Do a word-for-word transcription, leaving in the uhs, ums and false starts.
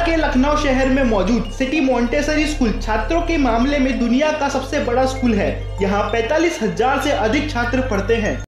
के लखनऊ शहर में मौजूद सिटी मॉन्टेसरी स्कूल छात्रों के मामले में दुनिया का सबसे बड़ा स्कूल है। यहाँ पैंतालीस हजार से अधिक छात्र पढ़ते हैं।